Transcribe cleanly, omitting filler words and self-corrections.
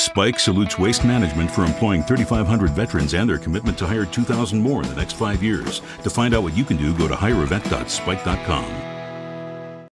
Spike salutes Waste Management for employing 3,500 veterans and their commitment to hire 2,000 more in the next 5 years. To find out what you can do, go to hireavet.spike.com.